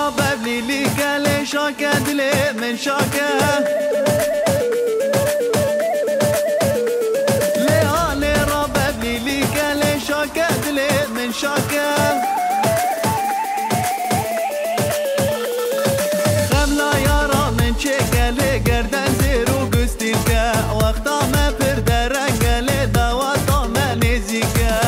رباب لي قال شاكا دلي من شاكا لي رباب لي قال شاكا دلي من شاكا خملا يارا من شيكا لي قردان زيرو قستيكا وقتا ما بردرنجا لي دواتا ما نزيكا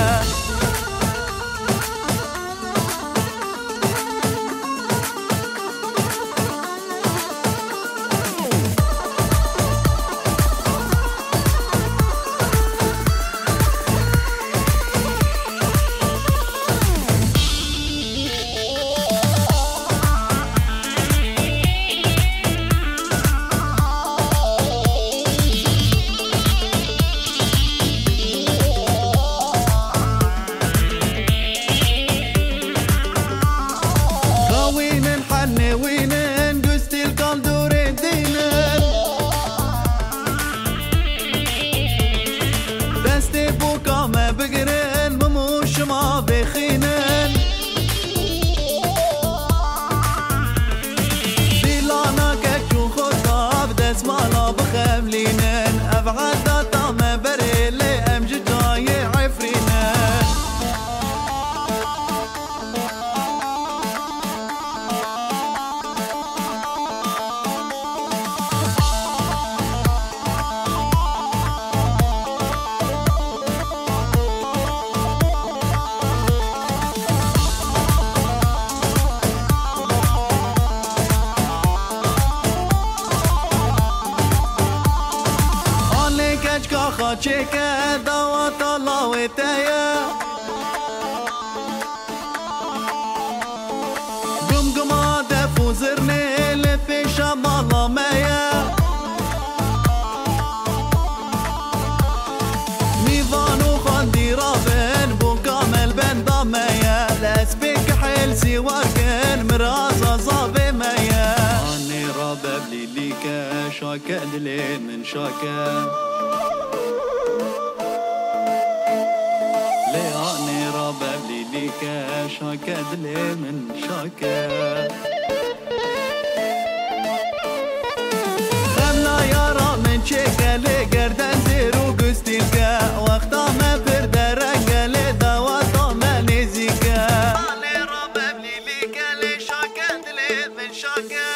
خاچکه دوات الله و تایا گم گما دفوزرنه لپیش مالا میا میوانو خاندی رابن بو کامل بندا میا لسبیک حیل سیوارکن مراز عذاب میا آنی رابب لیلیکه شاکه دلی من شاکه شاكا دلي من شاكا خملا يارا من شيكا لي قردان زيرو قستيكا وقتا ما بردرنجا لي دواتا ما نزيكا لي رباب ليكا لي شاكا دلي من شاكا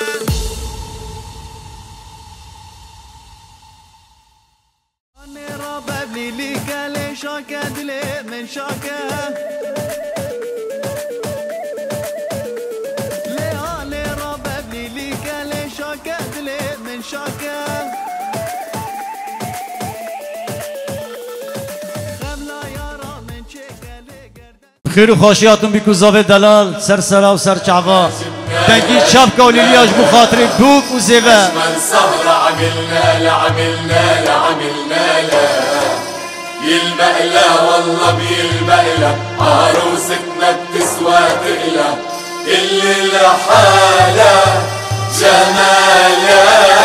لي رباب ليكا لي شاكا دلي من شاكا خير وخاشياتم بكو زاوية دلال سر سرا وسر شعبا تنكي شابكا وليلياج بخاطري بوك وزيبا من صبر عملنا لا يلبق لا والله بيلبق لا عروستنا بتسوى تقلى اللي لحالها جمالها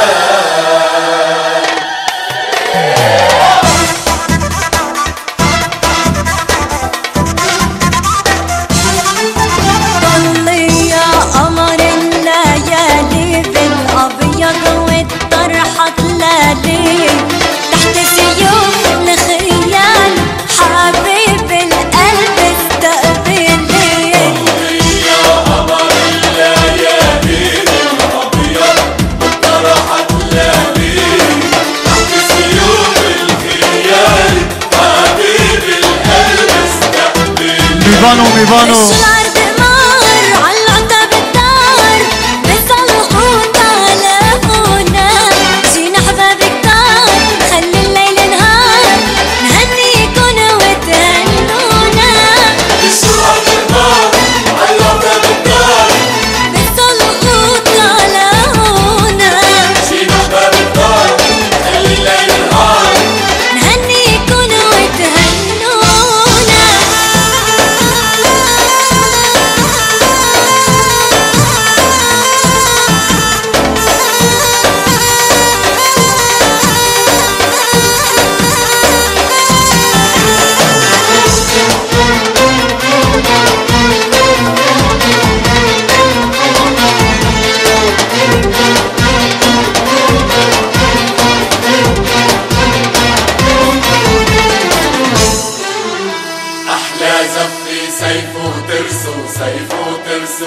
ميفانو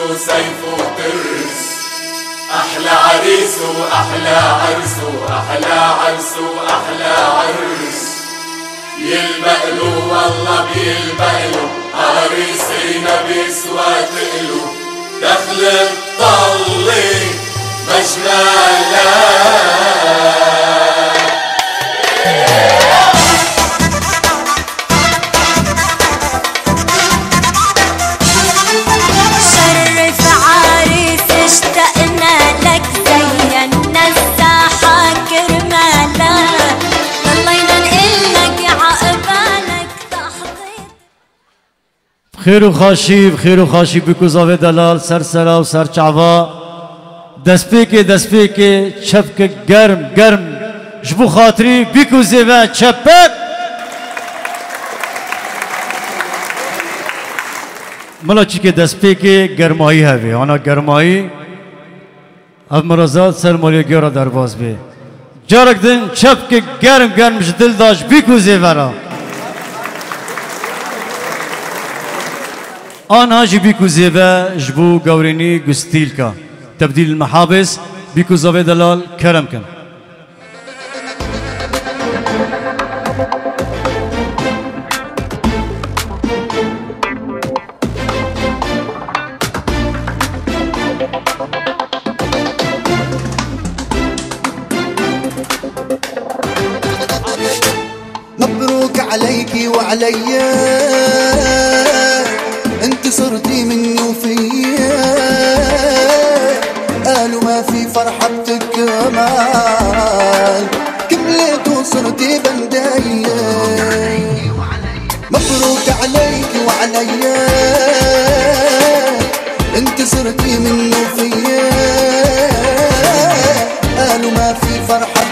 وسيف وترس، أحلى عريس وأحلى عرس وأحلى عرس وأحلى عرس. يلبقلو والله بيلبقلو عريسينا بيسوى تقلو، دخل الطلي مجمالك. خير و خاشي بكو زاوي دلال سر سرا و سر چعوا دست پیکه چپک گرم جبو خاطری بكو زيوه چپک ملا چی که دست پیکه گرمایی هوی آنا گرمایی اب مرازات سر مالی گیارا درواز بی جارک دن چپک گرم جدل داشت بكو زيوه را آنها جي بيكو زيبا جبو قوريني قستيلكا تبديل المحابس بيكو زاوي دلال كرم كن مبروك عليكي وعليا انت صرتي مني وفيا قالوا ما في فرحة بتكمل كملت وصرتي بندايا مبروك عليكي وعليا انت صرتي مني وفيا قالوا ما في فرحة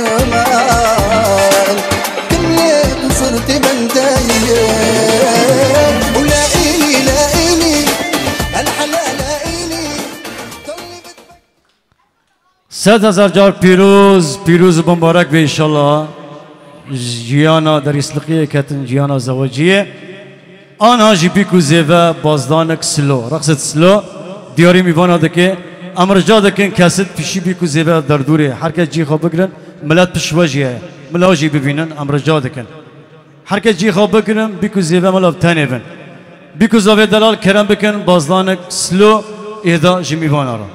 بتكمل كملت وصرتي بندايا صد هزار جار پیروز و مبارک به انشالله جیانا در اسلقیه کتن جیانا زواجیه آنها جی بیکو زیوه بازدانک سلو رقصت سلو دیاری میوانا دکه امرجا دکن کسید پیشی بیکو زیوه در دوره هر کس جی خواب بگرن ملت پشواجیه ملا جی ببینن امرجا دکن هر کس جی خواب بگرن بیکو زیوه ملا بتنه بن بیکو زاوی دلال کرم بکن بازدانک سلو ایدا جی میوانا را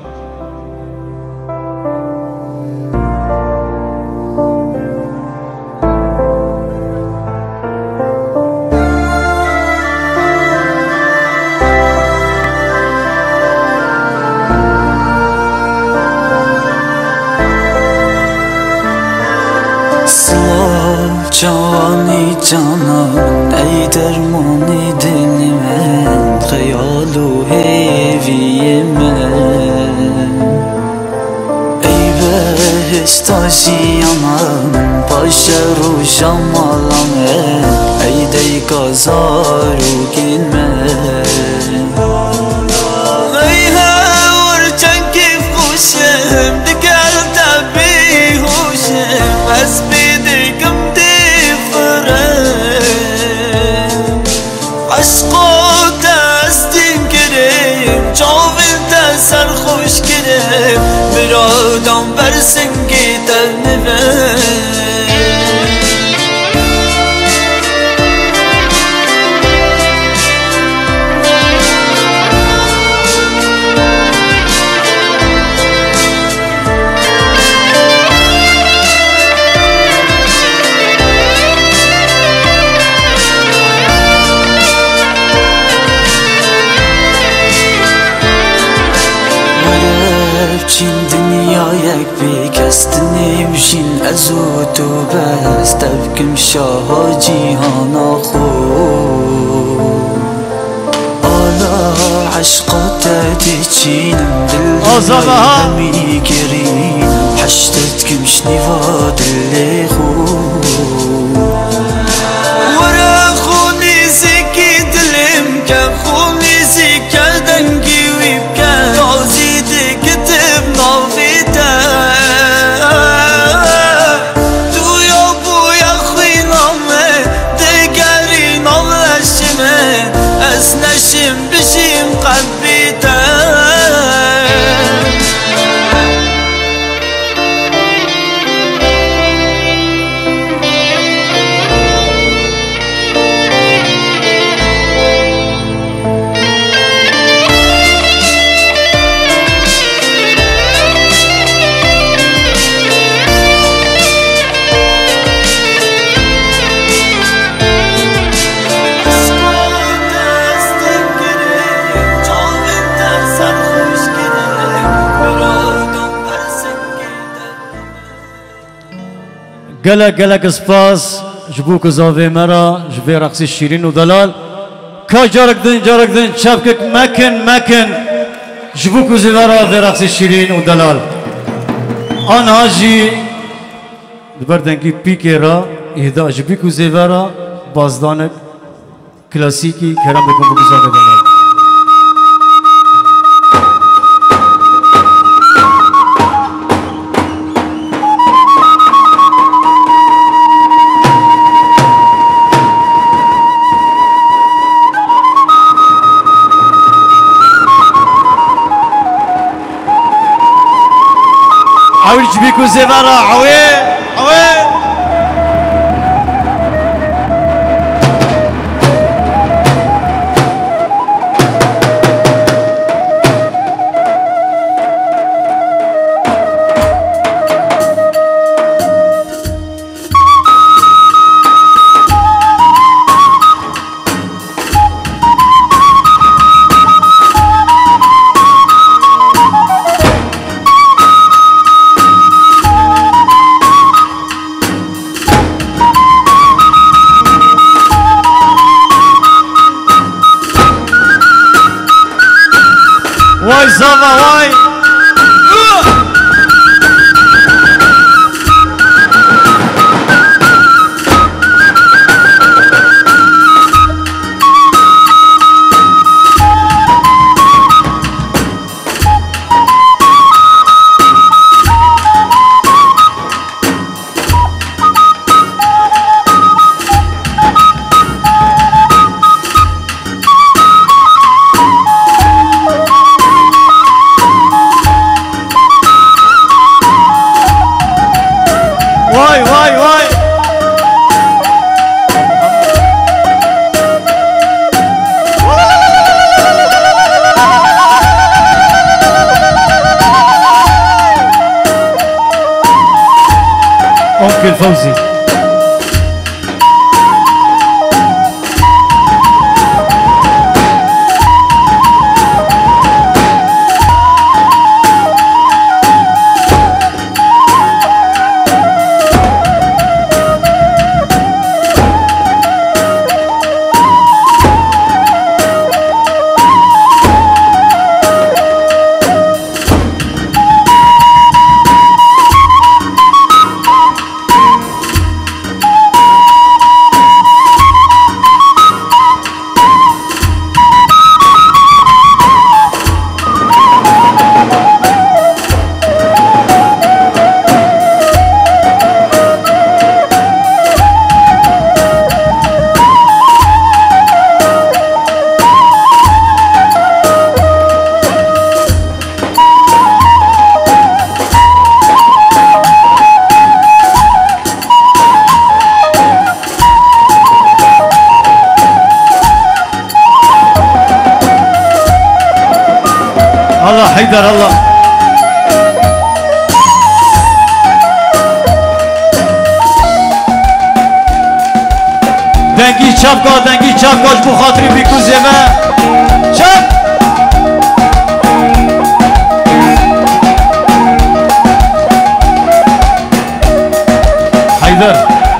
جانی جانان ای درمانی دل من خیال و هیوی من ای بهشت آشیانم باش رو جمالم ای دی گازار و گین من ای هور چند کیف خوشم دگر تبی هوشم از بیدگم عشقو دستیم گریم جاویل دستر خوش گریم برادم برسنگی دلنویم چین دنیا یک بیکستنی وشین از او تو بست تبکم شاه جیهانا خود آلا عشقات دی چینم دل همی گرین حشتت کمش نیوا دل خود ورا خونی زکی دلم که خونی زکی دنگی ویب که نشم بشیم قلبی گلک سپاس جبو که زاوی مرا جبه رقص شیرین و دلال که جارک دن چپکک مکن جبو که زیورا به رقص شیرین و دلال آن هاجی بردنگی پیکی را اهدا جبی که زیورا بازدانک کلاسیکی کرم بکن بکو زاوی دلال عاوج بيكو زبارة عوي واي زافا واي أنكل فوزي الله حيدر الله دنگی چپکاش بو خاطری بیکو زمه چپ حیدر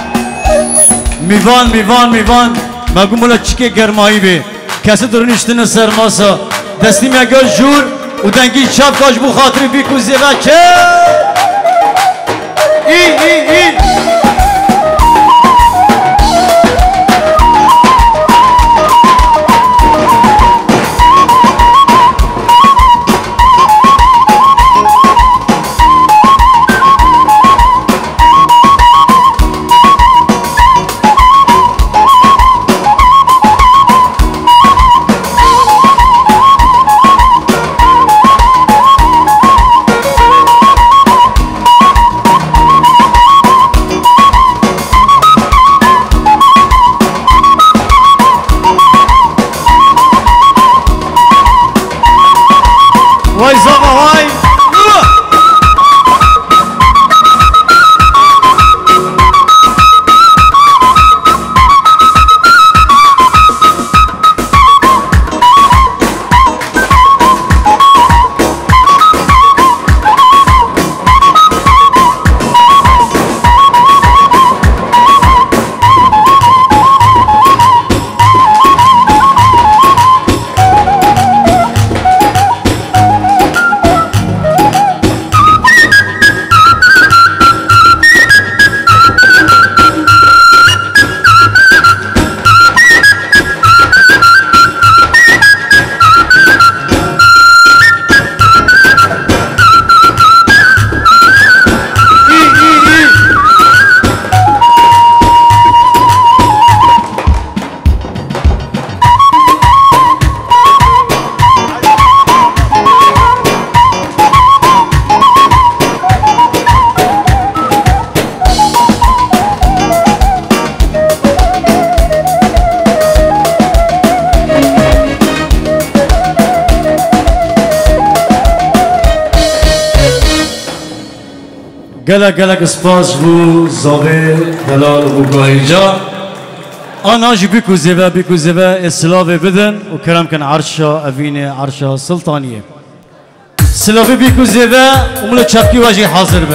میوان مگو مولا چیکه گرمایی بی کسی درنشتن سرماسا دستی مگا جور و دنگی چپکاش بو خاطری بیکو زمه چپ ای واي زابا واي گلک سپاس بو زاوه دلال بو گاهیجا آنها جی بیکو زیوه اسلاوه بدن و کرم کن عرشا اوین عرشا سلطانیه سلاوه بیکو زیوه امولو چپکی واجی حاضر بن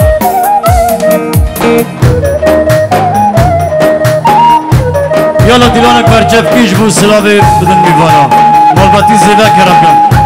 یالا دیلانک بر چپکیش بو سلاوه بدن میوانا مالباتی زیوه کرم کن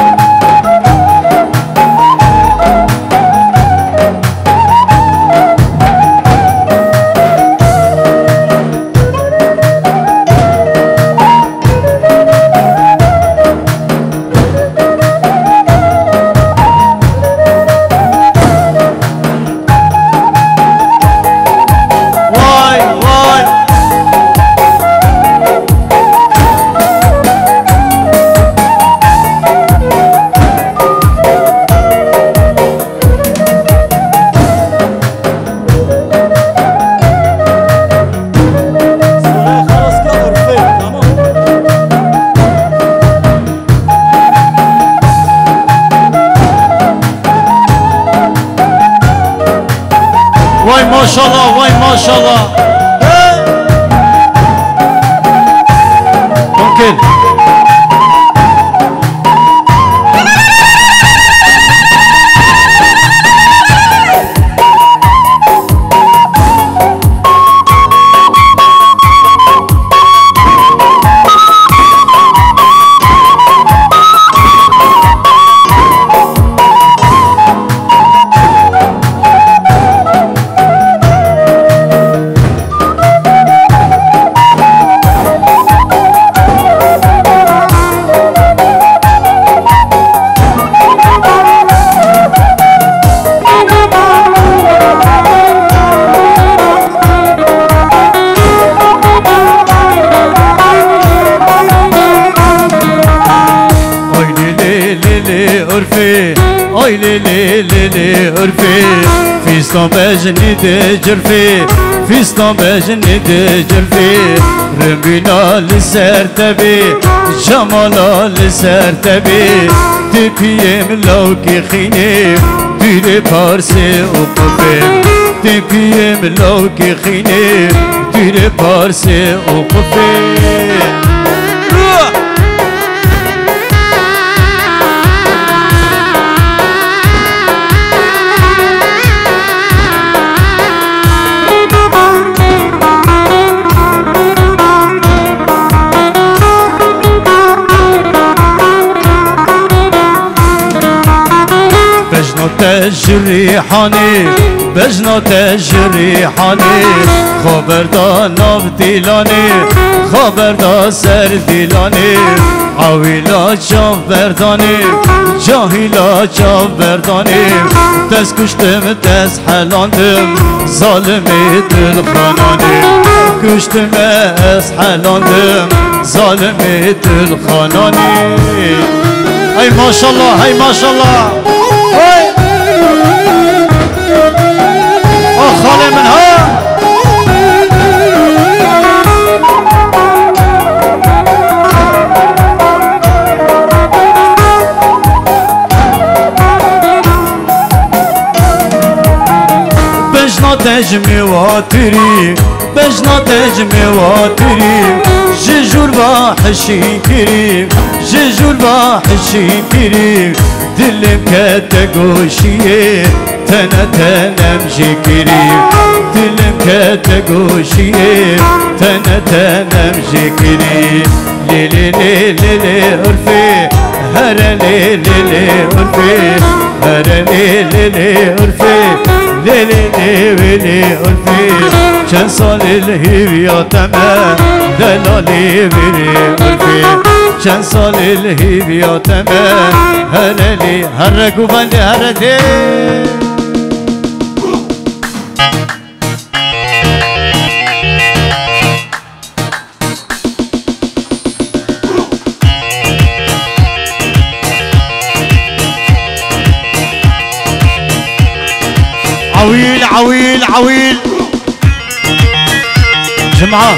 ما شاء الله ممكن فيستان بجني دجرفي فيستان بجني دجرفي رمينا لسر تبي جمالا لسر تبي تبيم لوكي خيني ديري بارسي وقفي تبيم لوكي خيني ديري بارسي وقفي تجري حاني بجنا تجري حاني خبر دا ناف دیلانی خبر دا سر دیلانی عویلا جاو بردانی جاهیلا جاو بردانی دست کشتم دست حلاندم ظالمی دل خانانی کشتم از حلاندم ظالمی دل خانانی ای ماشالله ای ماشالله خاله من ها بجنا تجمي واتري بجنا تجمي واتري ججور باحشين كريم ججور باحشين كريم دلم كتقوشيه تنا تنا مجكري دلم كتقوشيه تنا تنا مجكري ليلي ليلي ليلي عرفي هرا ليلي ليلي عرفي هرا ليلي ليلي عرفي ليلي ليلي عرفي كان صال الهيبيا تمام دلالي بلي عرفي كان صال الهيبيا تمام هلالي هرقوا بندي هردي عويل عويل عويل جمعة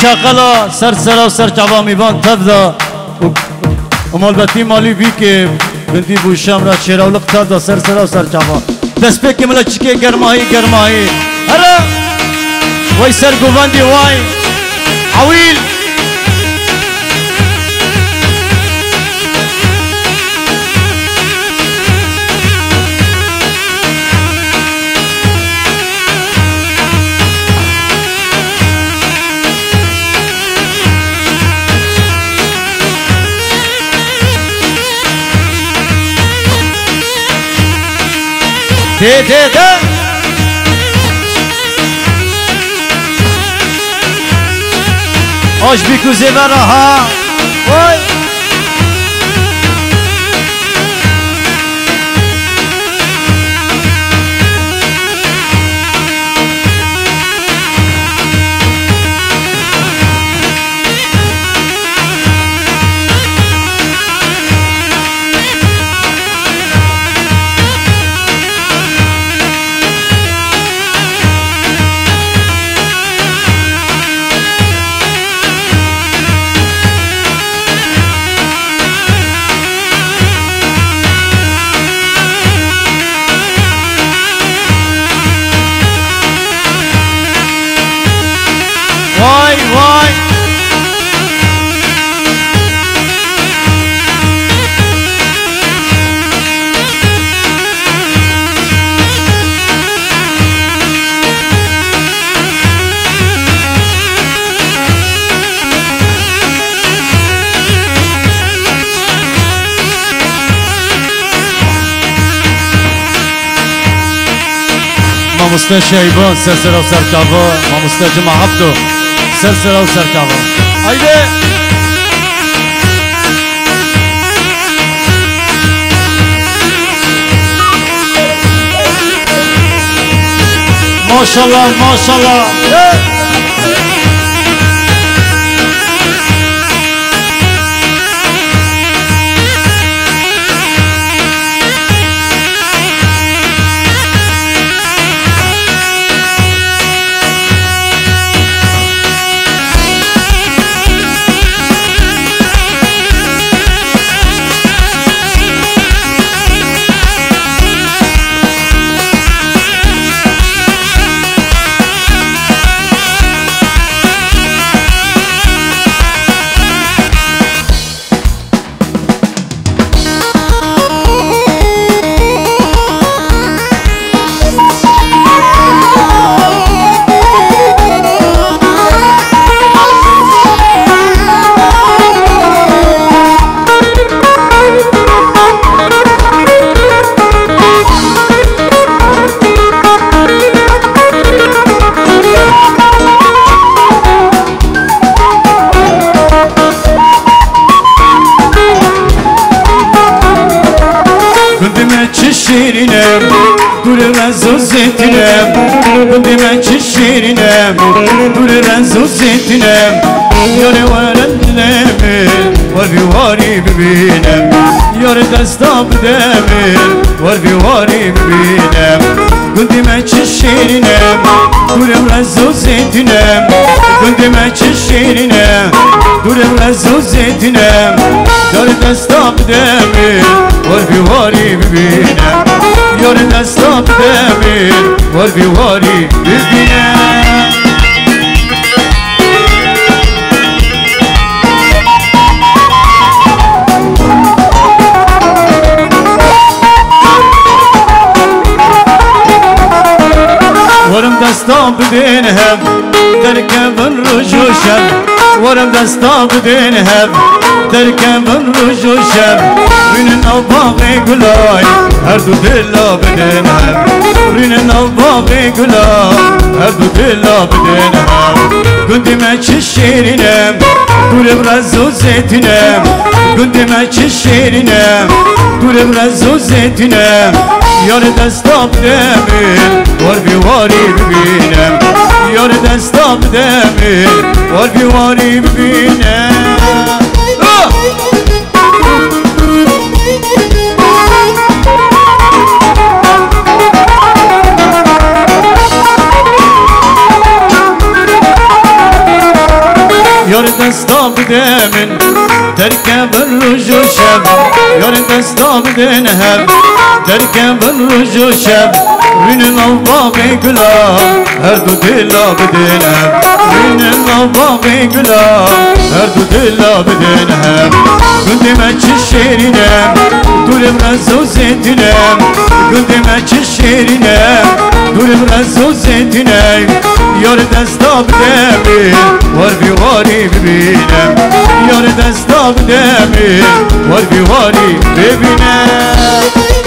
شغلا سر سرا و سر چوا میوان تفدا و مالبتی مالی بی که بندی بوشم را چراولق تفدا سر سرا و سر چوا دست پی که ملا چکه گرماهی گرماهی هره وی سر گووندی وای عویل ده آش بیکوزه برا ها وای وای ما مستشعبان سلسله و سرکابا ما مستجم عبدو سلسله و سرکابا ایده ماشاءالله ماشاءالله شیرینم دور رنز و زیتونم بندی من چه شیرینم دور رنز و زیتونم یاره ورندنمه ور بیواری ببینم یاره دستا بدمه ور بیواری ببینم بندی من چه شیرینم دور رنز و زیتونم بندی من چه شیرینم دور رنز و زیتونم یاره دستا بدمه ور بیواری ببینم یاره دستا بدمه ور بیواری ببینم ورم دستا بدین هم در کمن رجوشم ورم دستا بدین هم در کمن رجوشم رین نو باغ گلای هر دو دلا بدین هم رین نو باغ گلای هر دو دلا بدین هم گندی من چه شیرینم دورم رز و زیتونم گندی من چه شیرینم دورم رز و زیتونم یار دستا بدمه ور بیواری ببینم یار دستا بدمه ور بیواری ببینم بدمن تركب الرجو شب يارد دستا بدنهب تركب الرجو شب من الأوباق قلاب هردو دلا بدنهب من الأوباق قلاب هردو دلا بدنهب كنت ماتش الشيرينام دول برزو زيتنام كنت ماتش الشيرينام دول برزو زيتنام يارد دستا بدمن وربي واري ببينم يارد دستا بدمن وربي واري ببينم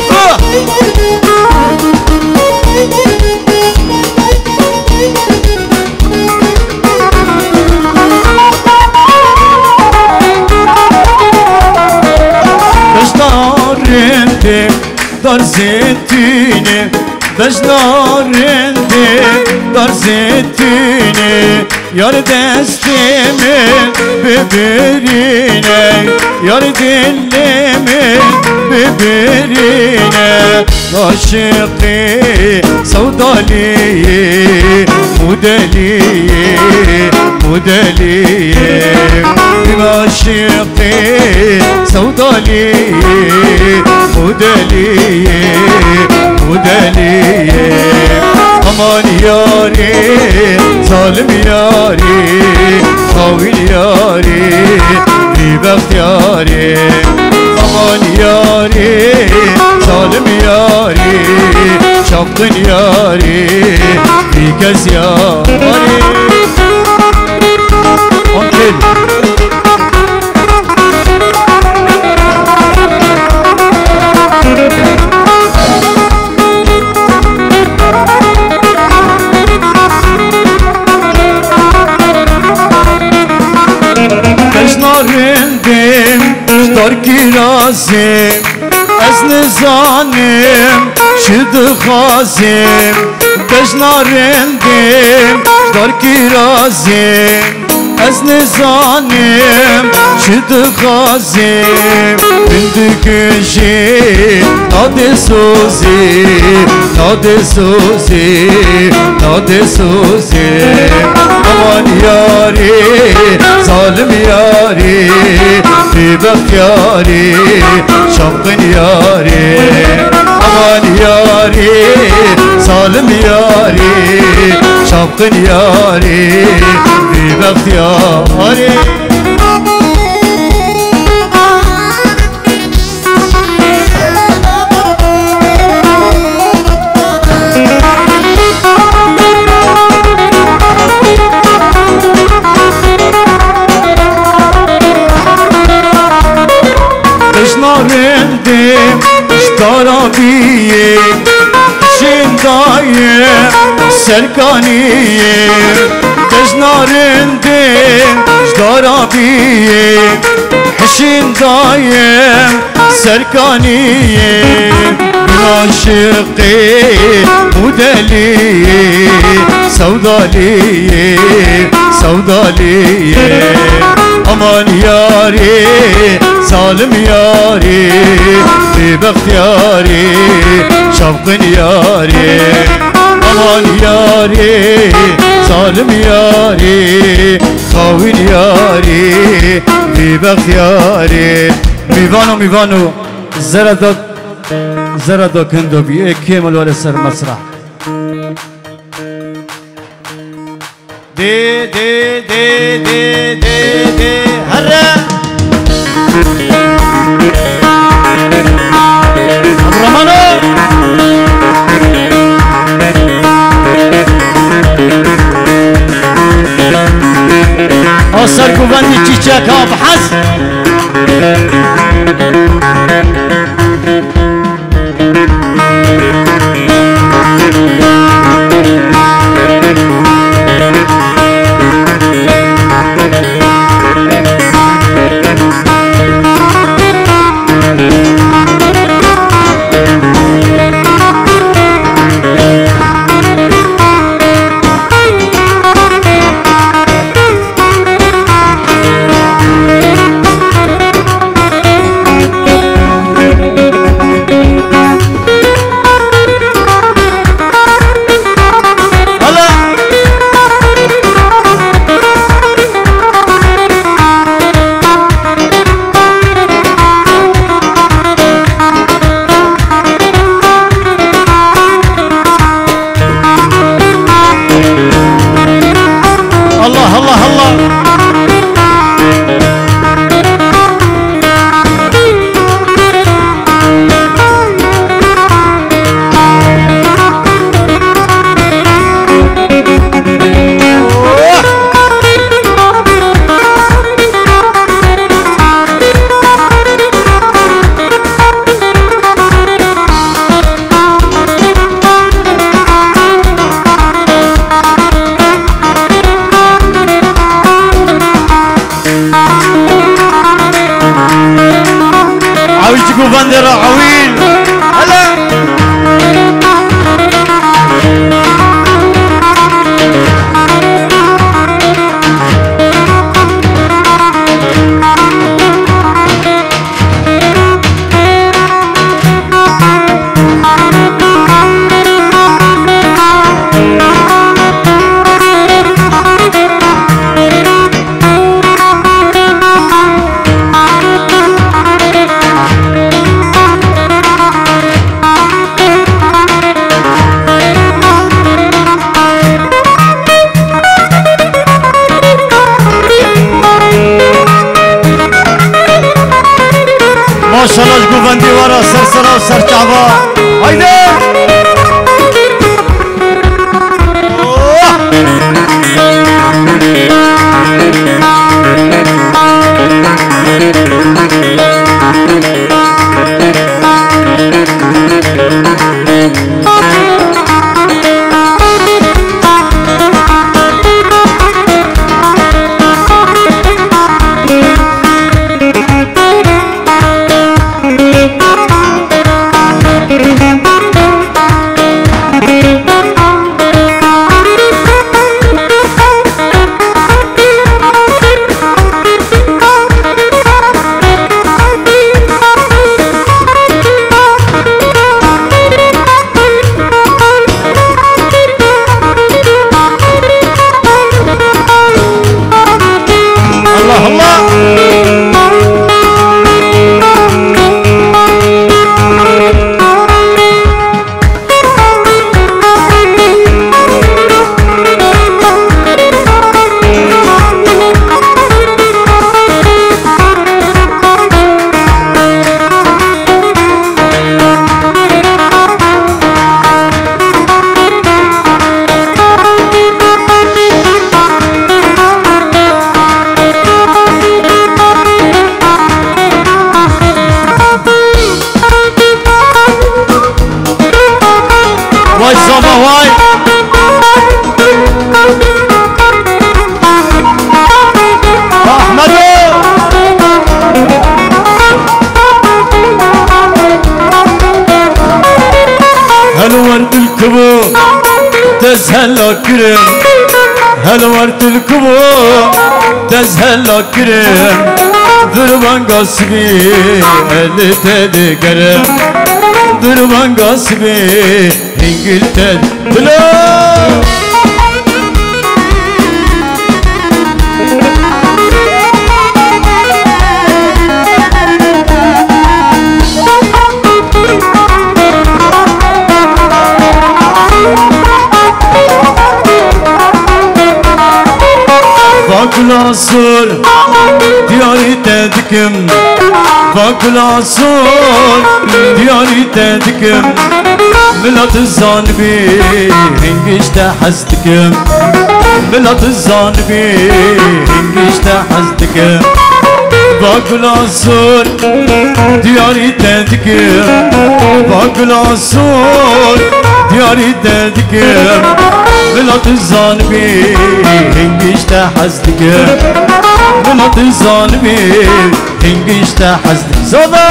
بجنارنده در زيتيني بجنارنده در زيتيني يار دستimi ببريني يار دلimi ببريني عاشقي سودالي مودلي مودلي عاشقي سودالي مودلي مودلي aman yari zalim yari kavil yari bibaht yari aman yari zalim yari çapkın yari bikez yari Onkel Rındım, dar kirazim Ez nizanim, şıdı khazim Bejnarındım, dar kirazim Ez nizanim, şıdı khazim Bindüküşi, nade suzi Nade suzi, nade suzi Aman yari, zalim yari Bibaht yari, şapkın yari Aman yari, zalim yari Şapkın yari, bibaht yari Bejnarındım, ştarabiyim Şindayim, serkaniyim Bejnarındım, ştarabiyim Şindayim, serkaniyim Aşıkı mudeli, sevdali, sevdali Aman yari, zalim yari Bibaht yari, şapkın yari Aman yari, zalim yari Kavil yari, bibaht yari Mivano, زرد كندو بي كامل ولا سر مسرح دي دي دي دي دي دي هلا رمانو أصر كوفاني تشيشاك أبحث وجدكوا بندر عويل هلا ما شاء الله شكون فندي ورا سرسرة وسرچعبا هيدا واي صوبة واي أحمد هل ورد الكبو تزهل كرم هل ورد الكبو تزهل كرم ذربان قصبي اللي تدقرم ذربان قصبي İngiltere Hello Vaklasur diyarı tedikim Vaklasur diyarı tedikim ملت الزانبي هنجيش تحزتكم ملت الزانبي هنجيش تحزتكم باكل عصور دياري تدكم باكل عصور دياري تدكم ملت الزانبي هنجيش تحزتكم ملت الزانبي هنجيش تحزتكم زوبا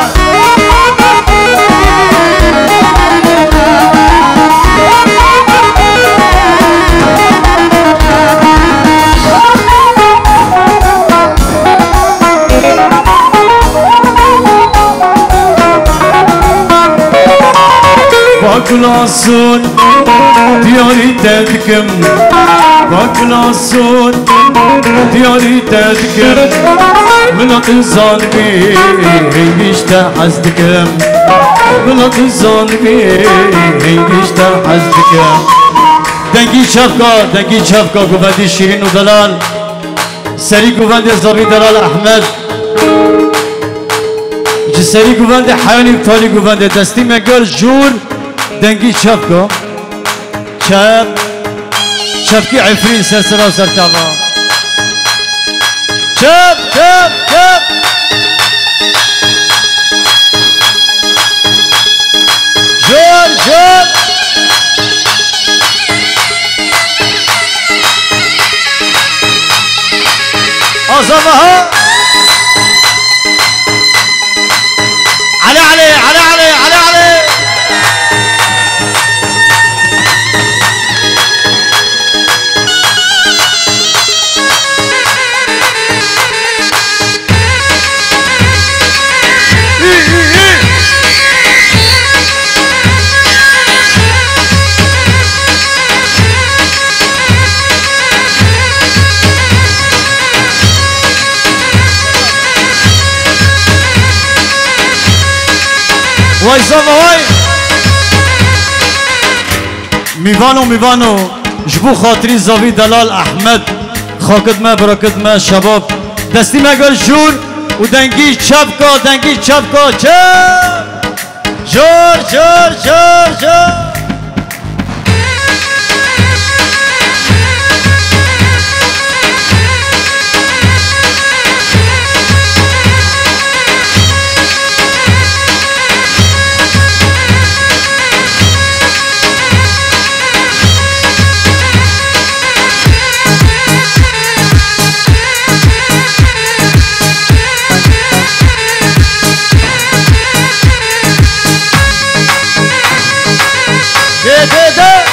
Vaklasın diyarı tedikim Vaklasın diyarı tedikim Millet-i zanbi hengişte hazdikim Millet-i zanbi hengişte hazdikim Dengi çapka Güvendi Şirin u Dalal Seri Güvendi Zabi Dalal Ahmet Seri Güvendi Hayani Tali Güvendi Desti Megal Jur دنگی چپ کو چپ کی عفرین سرسرا و سرچاوا چپ جور آزامها وای زاوا وای میوانو جبو خاطری زاوی دلال احمد خاکت ما براکت ما شباب دستی مگل جور و دنگی چپ کا چپ جور ده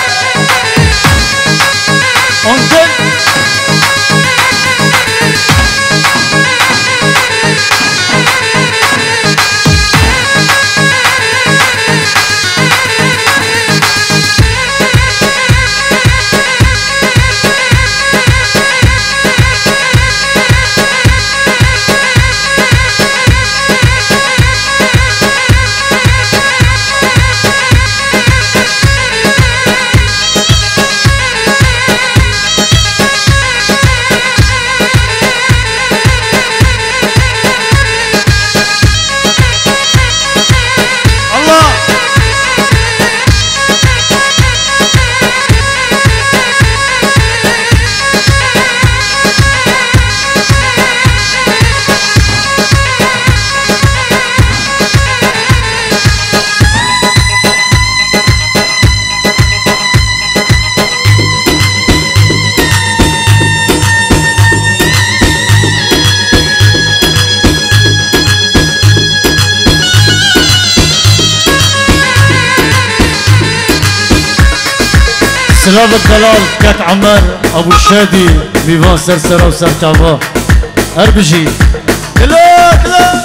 انزل سلام الدلال كات عمر ابو الشادي ميفان سرسره وسرتافا اربجي كلا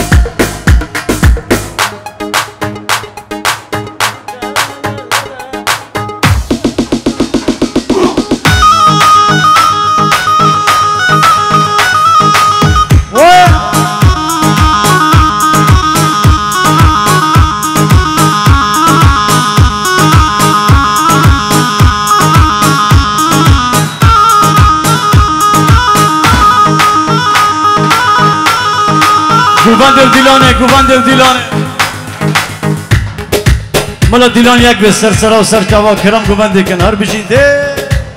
گوبند دیلانه ملا دیلان یک به سرسره و سرچاوا کرم گوبند کنار بشیده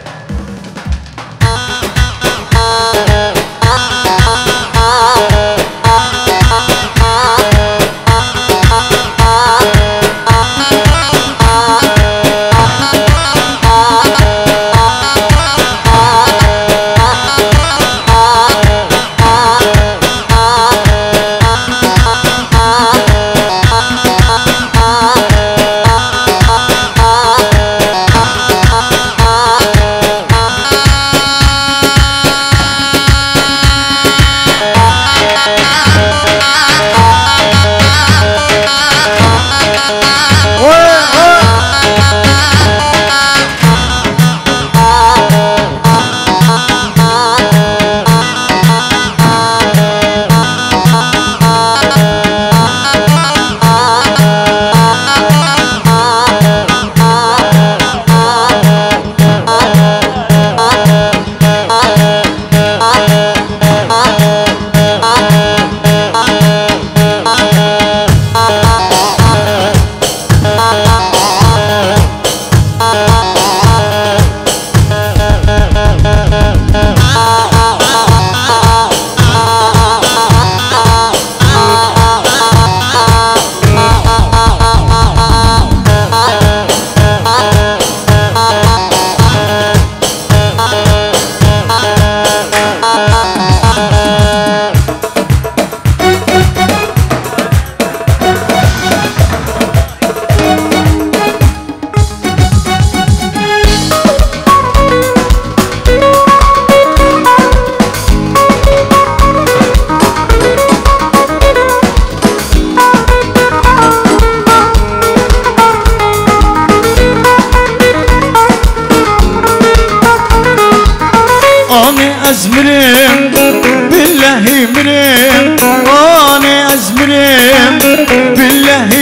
أزمرم بالله مرم أنا أزمرم بالله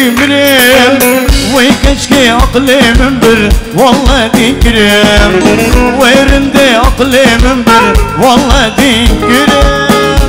مريم ويكشكي عقلي منبر والله تنكرم ويرندي عقلي منبر والله تنكرم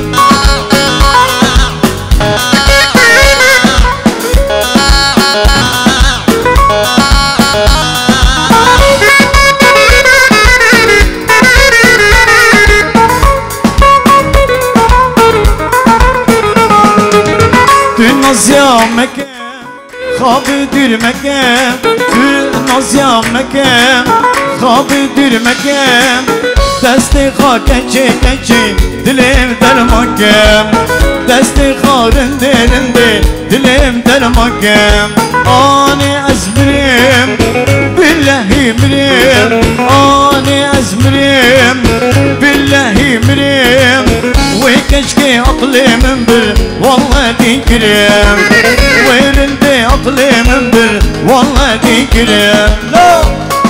ناز يا مكان خاب دير مكان ناز يا مكان خاب دير مكان دستي خا كنچي كنچي دلم در مكان دستي خا رندي رندي دلم در مكان اني ازمريم بالله مريم اني ازمريم بالله مريم ويكشكي عقلي منبر والله تنكرم ويرندي عقلي منبر والله تنكرم لا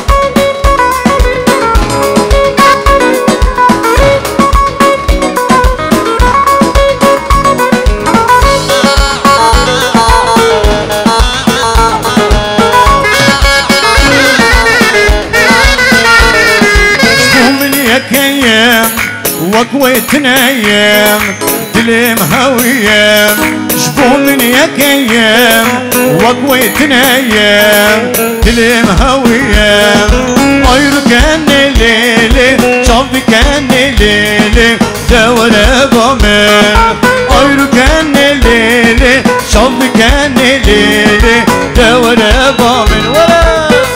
وقويت نايم دلم هويم جبو من يكيم وقويت نايم دلم هويم غير كان ليلي شوف كان ليلي دور بامن غير كان ليلي شوف كان ليلي دور بامن ولا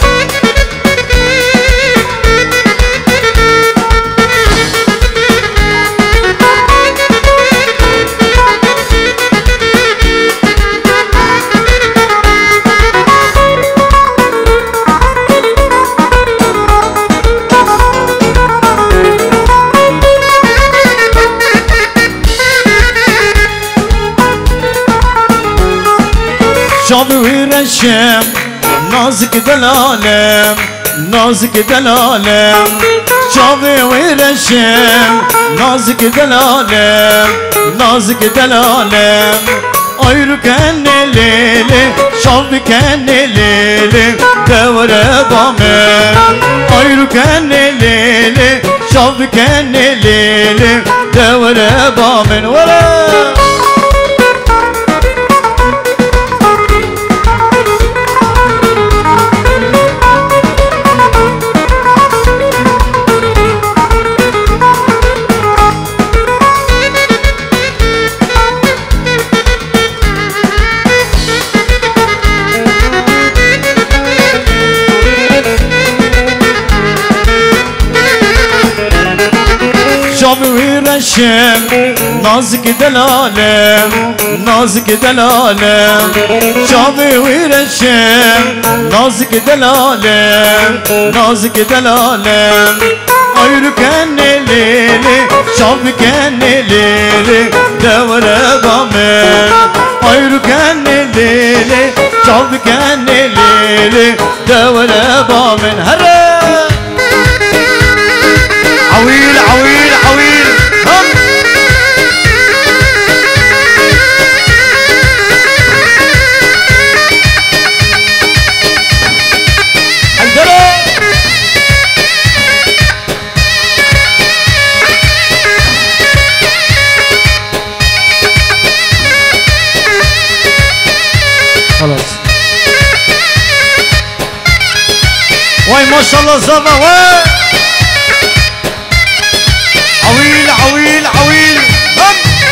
شاب ويرشم نازك دلالم نازك دلالم شاب ويرشم نازك دلالم نازك دلالم ايرو كان ليلي شاب كان ليلي دور بامن ايرو كان ليلي شاب كان ليلي دور بامن ولا شاب ويرشم نازك دلالم نازك دلالم شاب ويرشم نازك دلالم نازك دلالم ايرو كان ليلي شاب كان ليلي دور بامن ايرو كان ليلي شاب كان ليلي دور بامن هلا عويل عويل عويل هم حيدرة خلاص واي ما شاء الله زبا واي عويل عويل عويل هم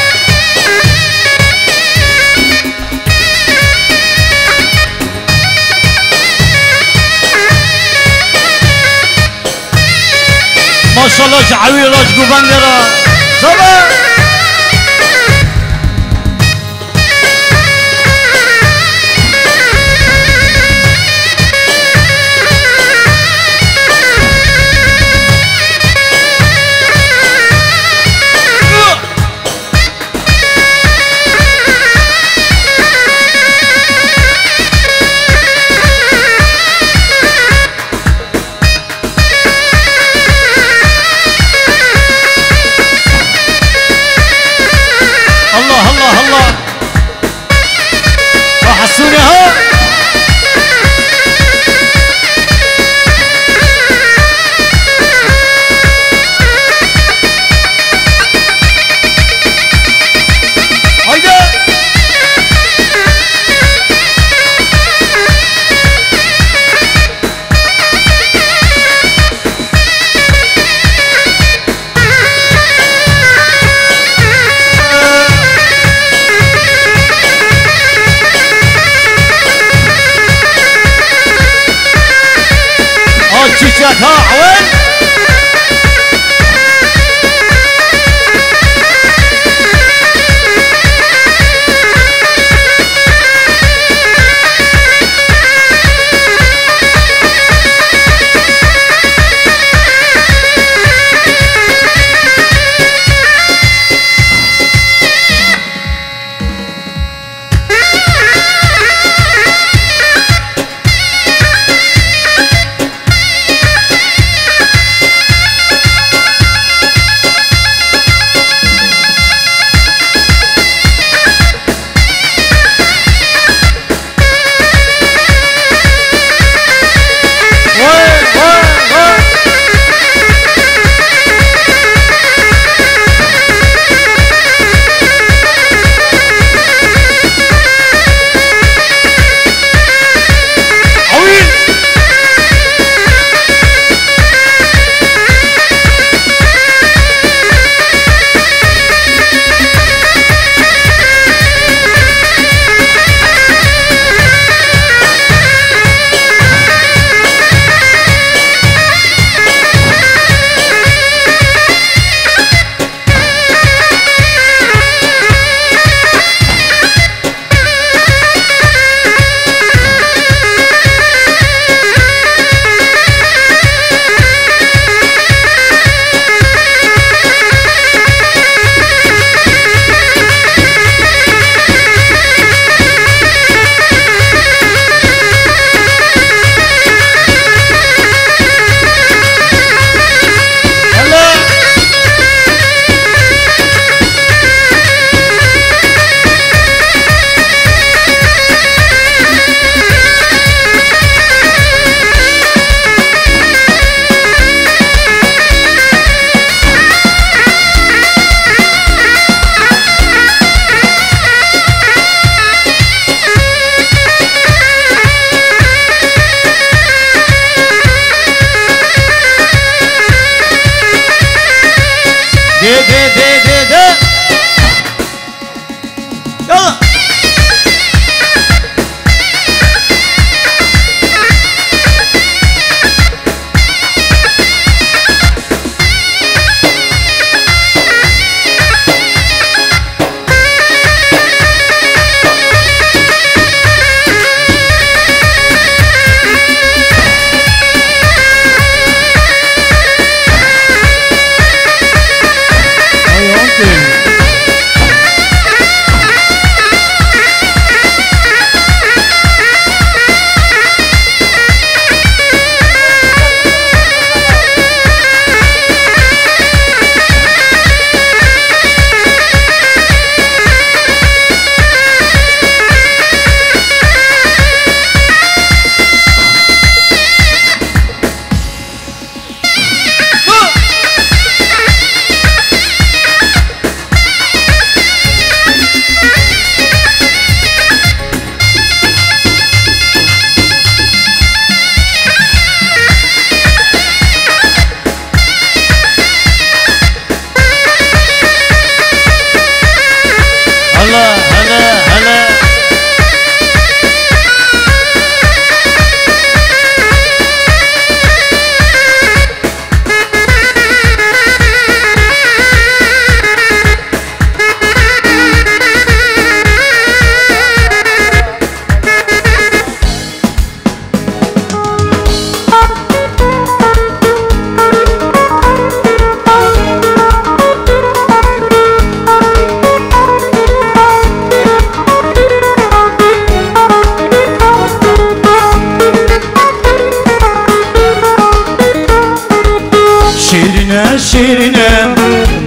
ما شاء الله عويل راج قبندرة زبا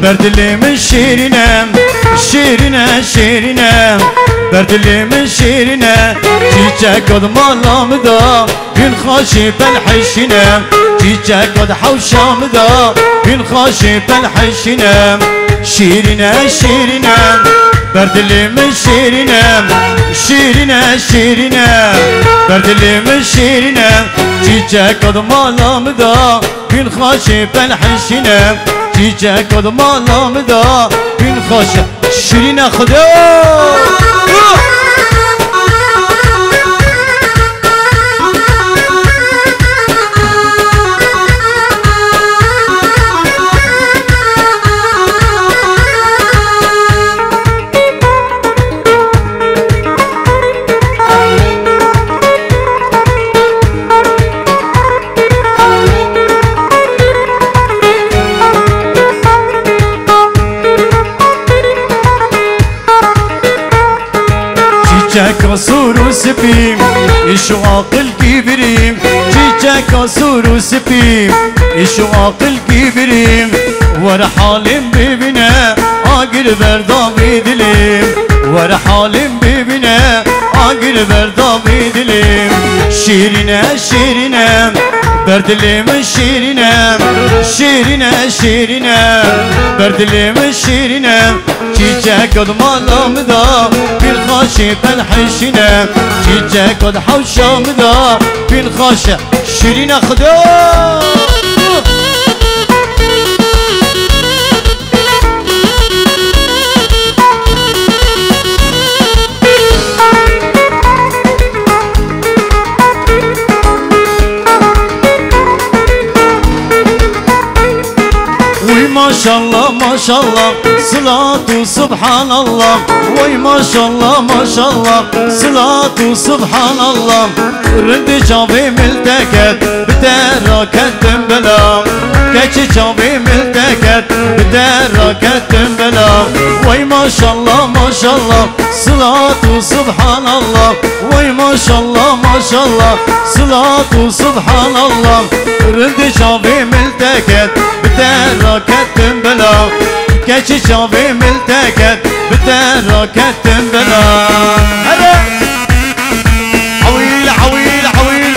بردلي من شيرنا شيرنا شيرنا بردلي من شيرنا جيجا قد مالا مدا بين خاشي بالحشنا جيجا قد حوشا مدا بين خاشي بالحشنا شيرنا شيرنا بردلي من شيرنا شيرنا شيرنا بردلي من شيرنا جيجا قد مالا مدا بين خاشي بالحشنا جيجا قد مالا مدا بين خاشي شيرنا خدا جيجا كسور وسبيم يشواق الكبريم جيجا كسور وسبيم يشواق الكبريم ورا حالم ببنا اقر بردا بدليم ورا حالم ببنا اقر بردا بدليم شيرنا شيرنا بردلي من شيرنا شيرنا شيرنا بردلي من شيرنا جيجا قد مالا مدا بالخاشي بالحشنا جيجا قد حوشا مدا بالخاشي شيرنا خدا ما شاء الله ما شاء الله صلاة سبحان الله وي ما شاء الله ما شاء الله صلاة سبحان الله رند جابي ملتكت بتركت بلا كتش جابي ملتكت بتركت بلا وي ما شاء الله ما شاء الله صلاة سبحان الله وي ما شاء الله ما شاء الله صلاة سبحان الله رند جابي ملتكت بتركت بلا كتش جابي ملتكت بتركت بلا عويل عويل عويل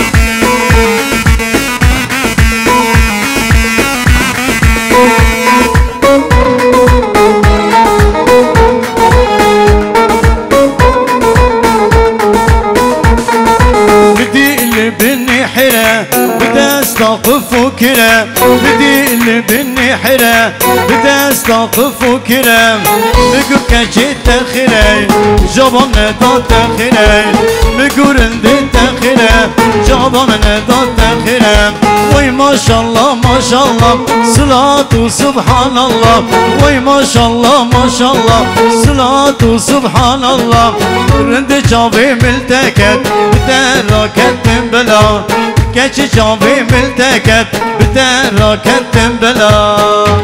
بدي اللي بني حرا بدي استوقف وكرا بدي اللي بني حرا بدي استوقف وكرا بقول كجيت تخري جابهم ندات تخري بقول انديت تخري جابهم ندات تخري وي ما شاء الله ما شاء الله صلاة سبحان الله وي ما شاء الله ما شاء الله صلاة سبحان الله رند جابي ملتكت بتركت بلا كتش جابي ملتكت بتركت بلا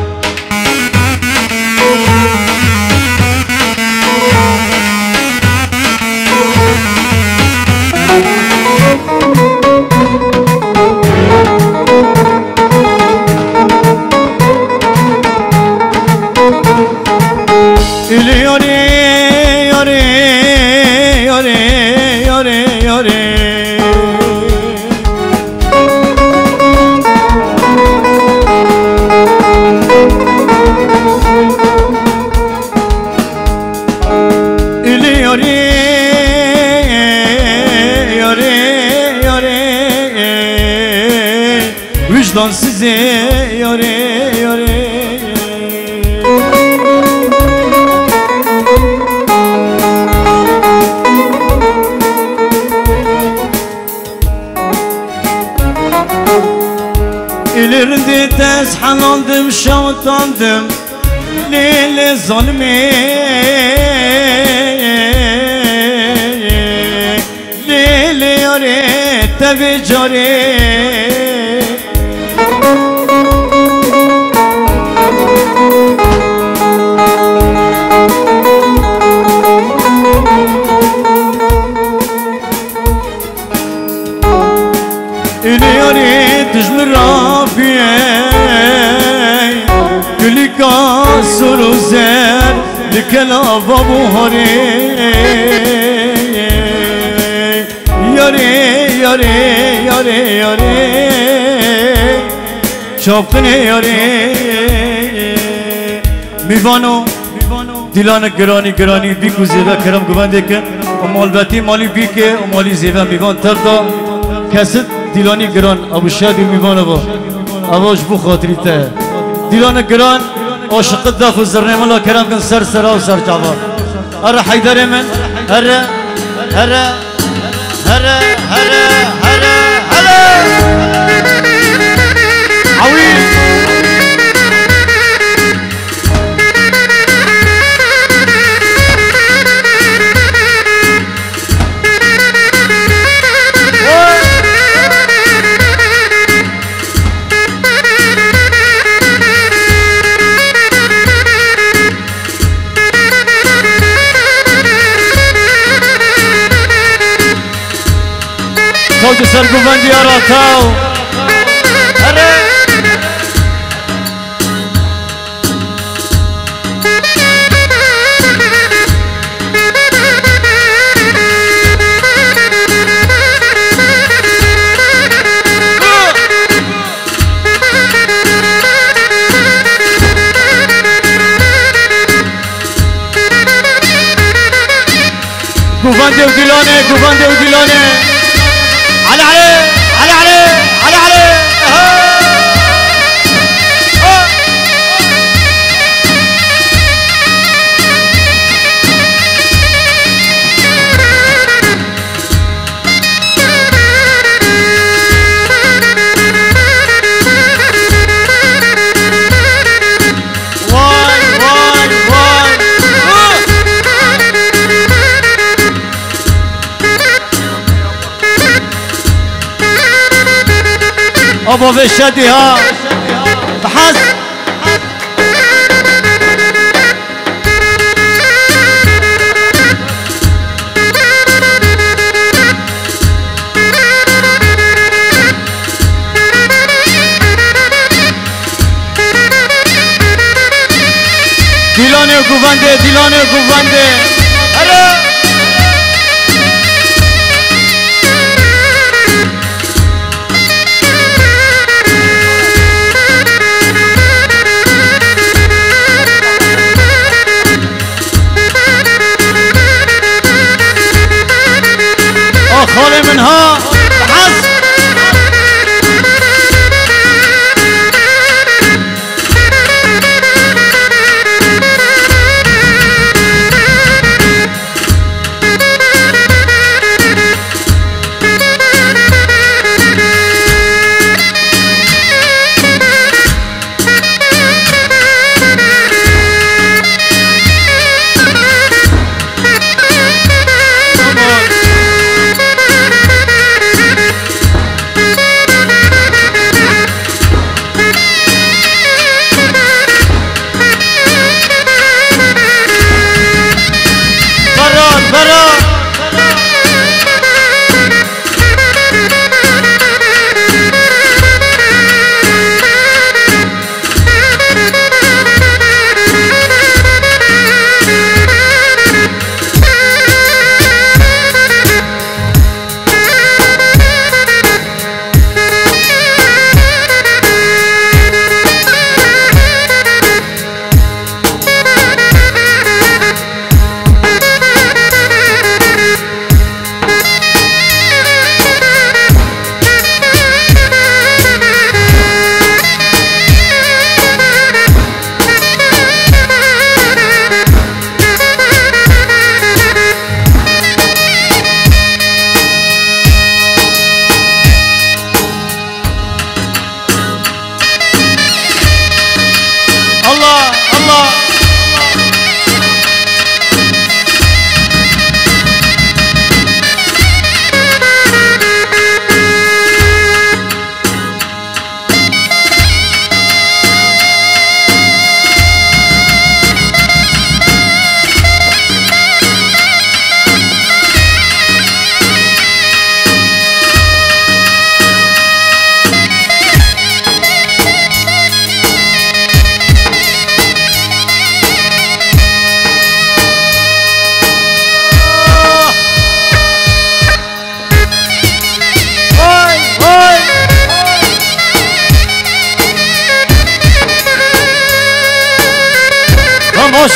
vicdan size yare yare İlerinde tezhalandım şatandım Lele zalimi Lele yare tabi cari İliyari tujmir Rabbiye Gülü kas زر لكلا بابو هري ياري ياري ياري ياري شوقني ياري میوانو دیلان گرانی گرانی بیکو زیبه کرم گوانده کن و مالبتی مالی بیکه و مالی زیبه میوان تردا کسد دیلانی گران ابو شادی میوانو با ابوش بو خاطری ته دیلان گران عاشق داخل زرنه ملا کرم کن سر سرا و سر جاوا اره حیدر من اره اره اره اره اره اره عویل سر گوبندی آرا تاو اره گوبندی و گلانه گوبندی و گلانه علي عليه علي عليه علي عليه ابو بشدي ها بحس ديلاني وقوفاندي ديلاني وقوفاندي خالي منها بحس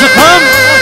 عاشقهم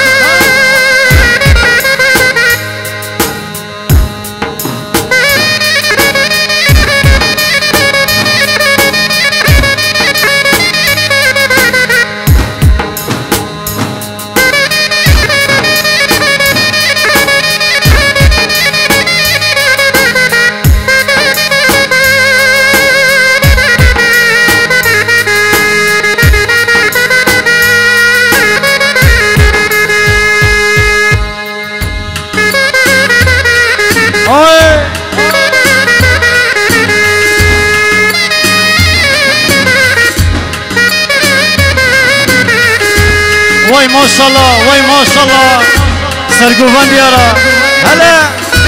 وای ماشاءالله وای ماشاءالله سرگوبان بیارا هلا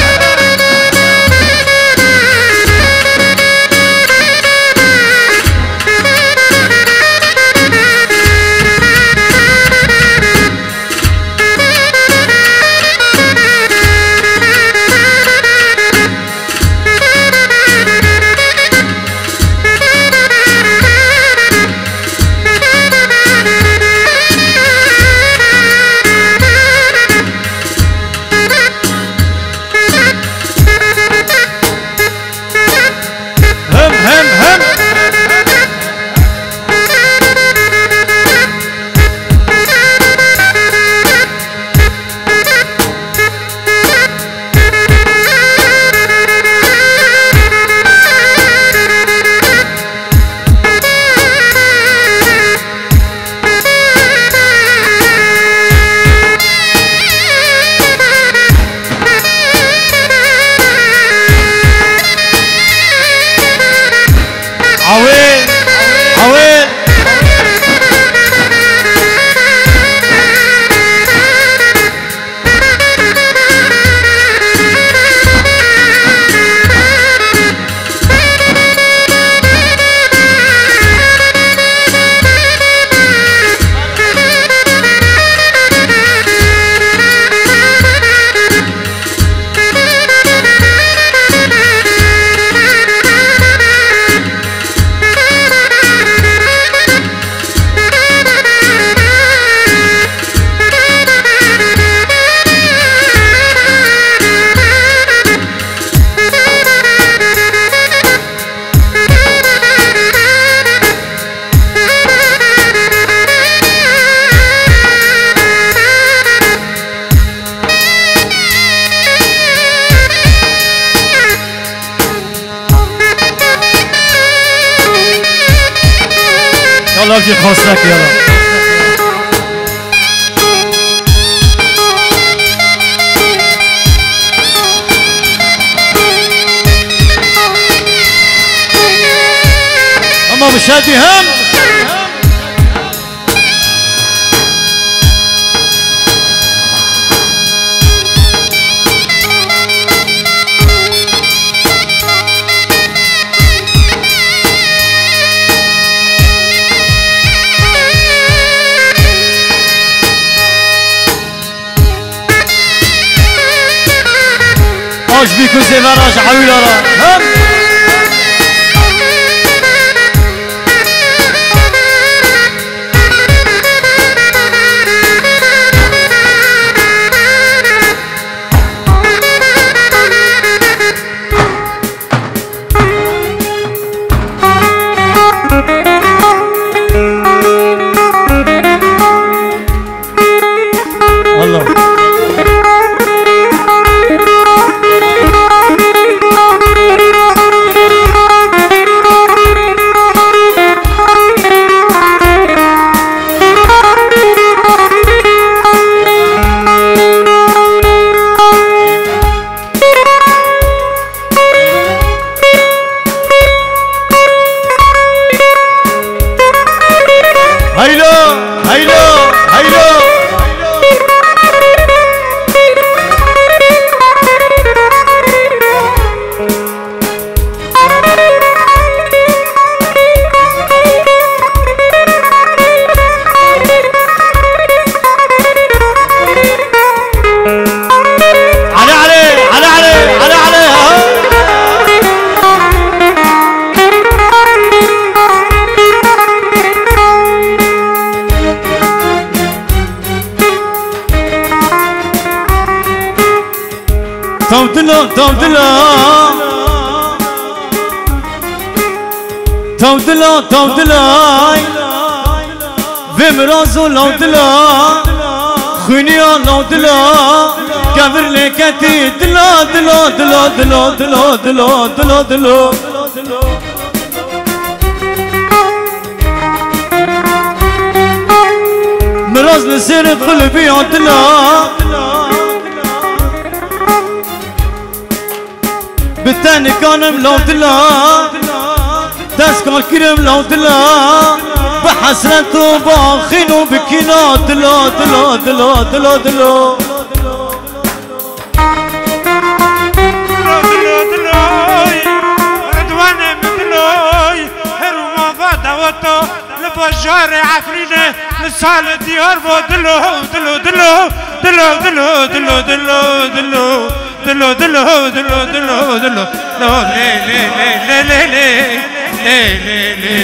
الله في خاصك يا رب أما مشادي هم راج بيكو زيفا راج عويلة هم الله تودلا تودلا تودلا تودلا بمرازو لودلا خنيا لودلا كبر لكتي دلا دلا دلا دلا دلا دلا دلا دلا مراز نسير قلبي عدلا بالتاني كان ملودلا تسكن الكرم لودلا بحسرة وباخين وبكينا دلا دلا دلا دلا دلا بجار عفرينه لسال ديار بو دلو دلو دلو دلو دلو دلو دلو دلو دلو دلو دلو دلو دلو لي لي لي لي لي لي لي لي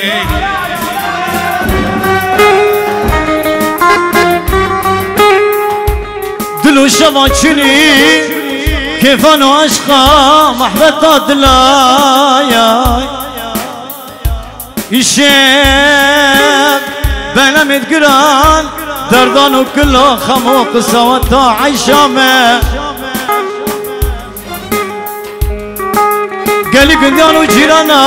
دلو شباچني كيفانو عشقا محبتا دلايا الشيب بنا متقران دردان وكله خموق سواتا عيشامه قالي قندان وجيرانا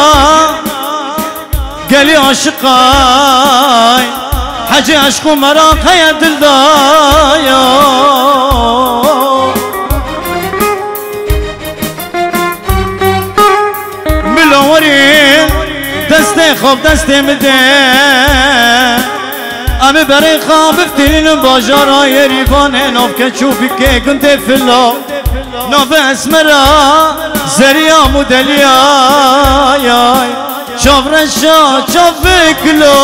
قالي عشقاي حاجة عشق ومراق يا دلدايا ملورين دستي خوب دستي مدي امي بريخا بفتين باجارا يريفاني نوف كتشوفي كي كنت فيلا نوف اسمرا زريا مودليا ياي شوف رشا شوف كلو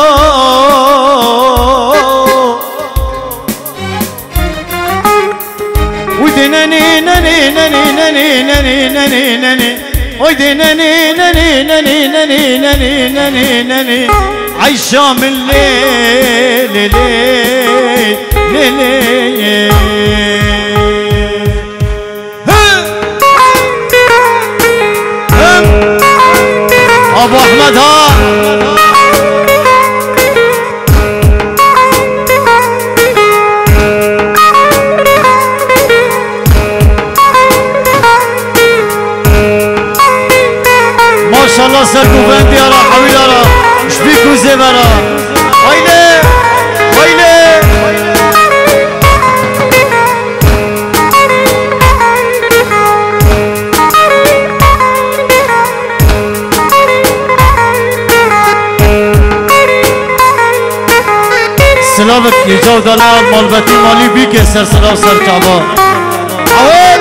ودنني نني نني نني نني نني نني ويدي نني نني نني نني نني نني نني عيشة من الليل ليل ليل ابو احمد ها ما شاء الله سركو بندي يا حبيبي يا شبيكو زبرا ويلي ويلي سلامك يجاو دلال مالبتي مالي بيك سر سلام سر كعبا عوال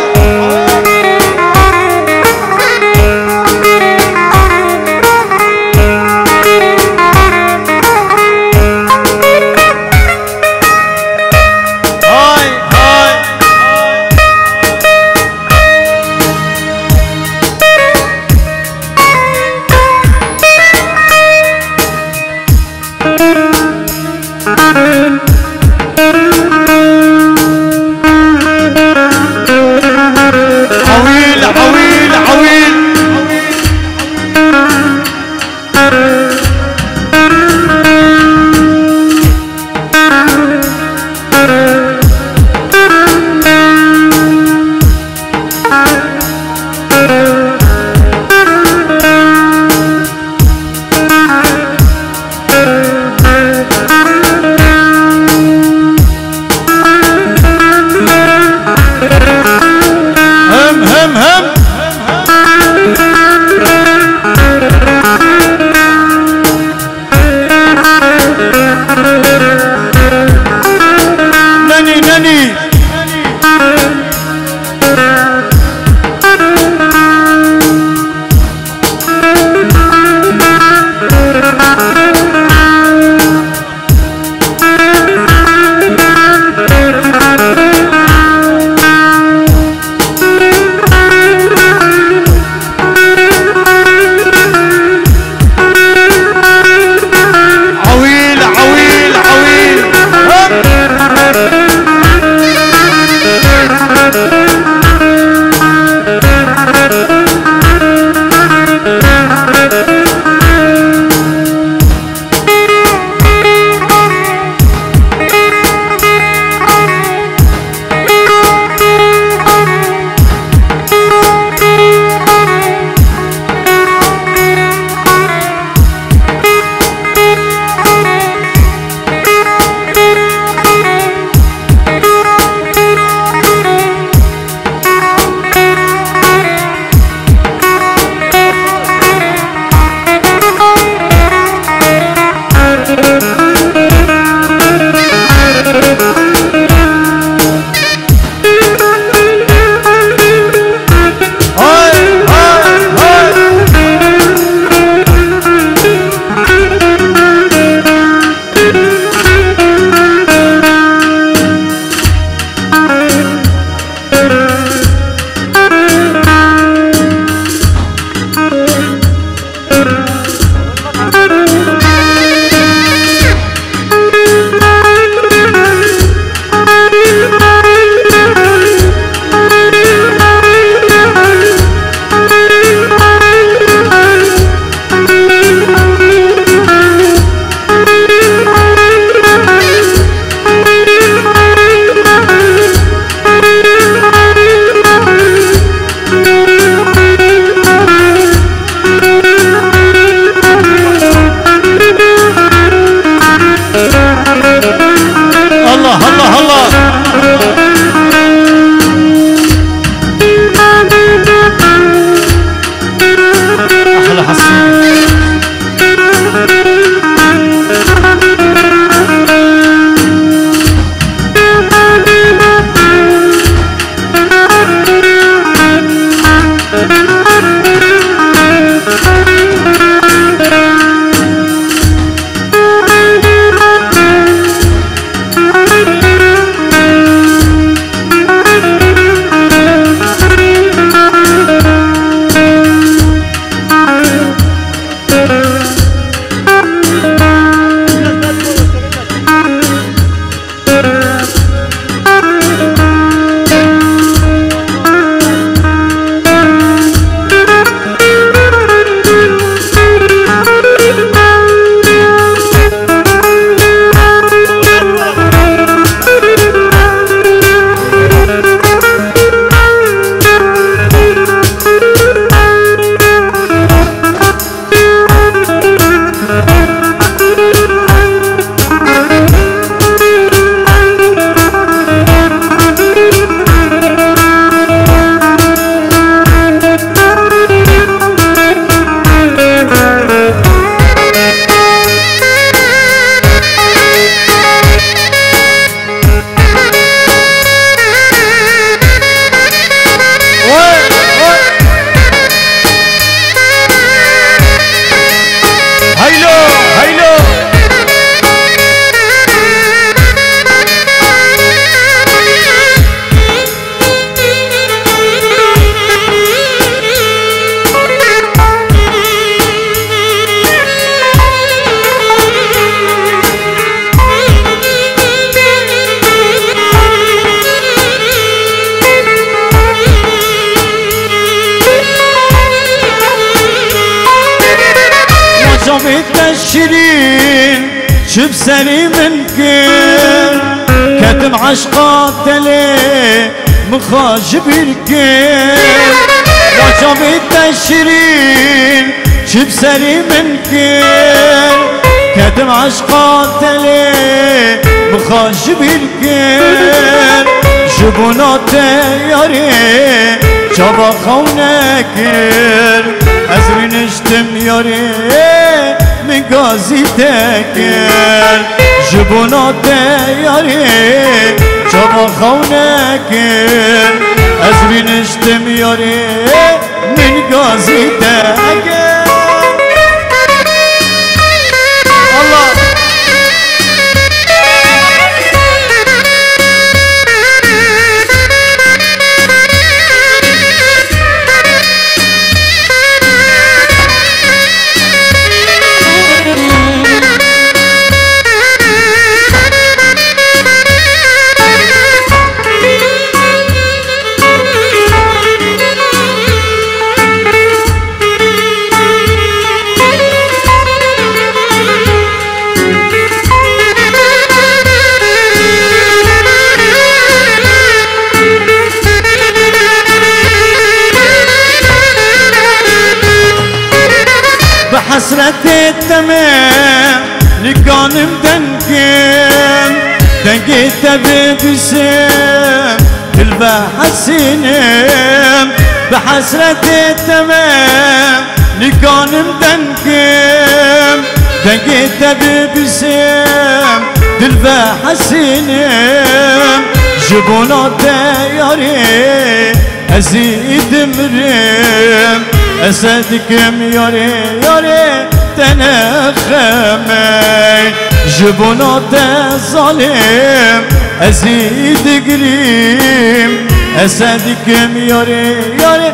شيرين شب سري من كل كتم عشقات دلي مخاش بالكل وجبت شيرين شب سري من كل كتم عشقات دلي مخاش بالكل جبونات ياري شبا خونكر ازري نشتم ياري من غازي تكر جبونات ياري شبا خونكر ازري نشتم ياري من غازي تكر حسرت التمام لكانم دنكم دنكت ببسم البحسينم بحسرت التمام لكانم دنكم دنكت ببسم البحسينم جبونات ياري أزيد مريم أسدكم ياري ياري تنخمي جبونات ظالم أزيد قريم أسدكم ياري ياري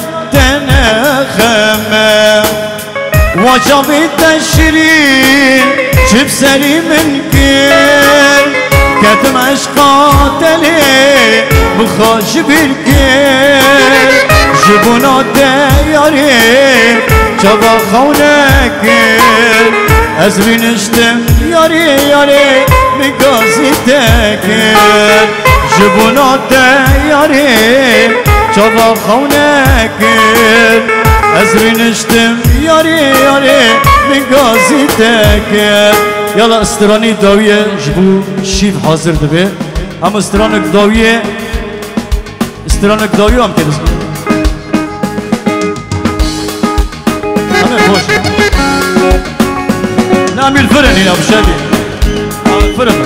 تنخمي وجبت الشرين شب سري من كل كتم عشقات لي مخاش بالكل جبونات ياري شبا خونكل ازري نشتم ياري ياري مقاسي تكل جبونات ياري شبا خونكل ازري نشتم ياري ياري مقاسي تكل يلا استراني داوية جبو شيف حاضر دبي اما استرانك داوية استرانك داوية هم تلسل همه خوش نعمل فرن هنا بشادي فرن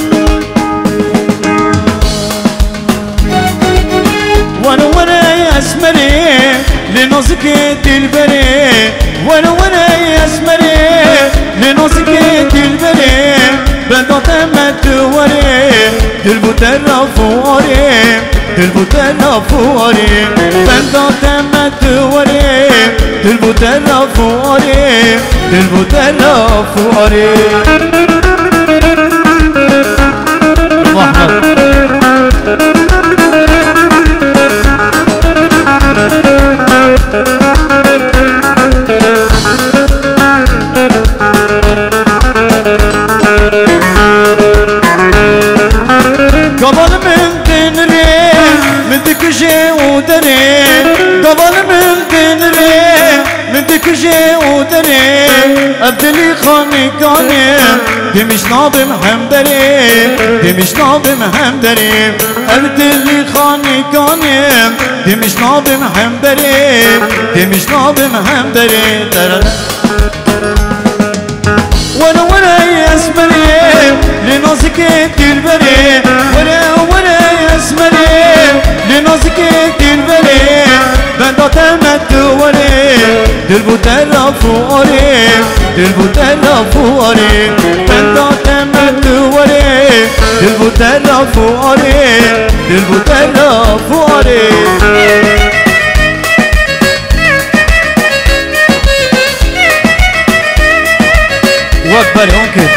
وانا يا اسمري لنازك دلبري وانا يا اسمري لنازك دلبري بدات متوري دلبو ترافوري دلبو ترافوري بدات متوري دلبو ترافوري دلبو ترافوري قبل من دنري من دكجي ودري قبل من دنري من دكجي ودري ابدلي خاني كانم دمش ناظم همدري دمش ناظم همدري ابدلي خاني كانم دمش ناظم همدري دمش ناظم همدري وانا يسمري لنازك دلبري وانا يسمري لنازك دلبري بدات متوري دلبو ترافوري دلبو ترافوري بدات متوري دلبو ترافوري دلبو ترافوري واكبر هونك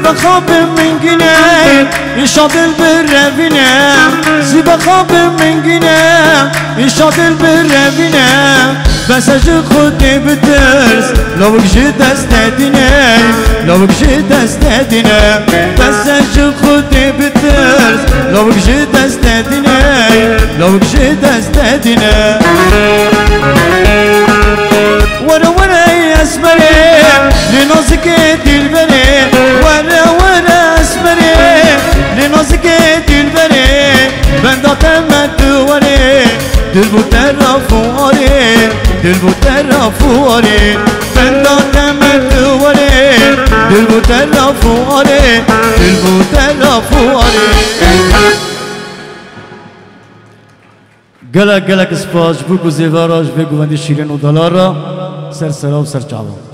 زیبا خواب منگینه ایشا دل برونینه زیبا خواب منگینه ایشا دل برونینه بس از خود بترس لوک جی دست ندینه لوک جی دست ندینه بس از خود بترس لوک جی دست ندینه لوک جی دست ندینه ورا ورا اسمره لنازك دلبري ورا ورا اسمره لنازك دلبري بندا تمدوري دلبو ترافوري دلبو ترافوري بندا تمدوري دلبو ترافوري دلبو ترافوري گلک گلک سپاس بگو زیواراش بگو وندی شیرین و دلارا سر سراب سر چاوا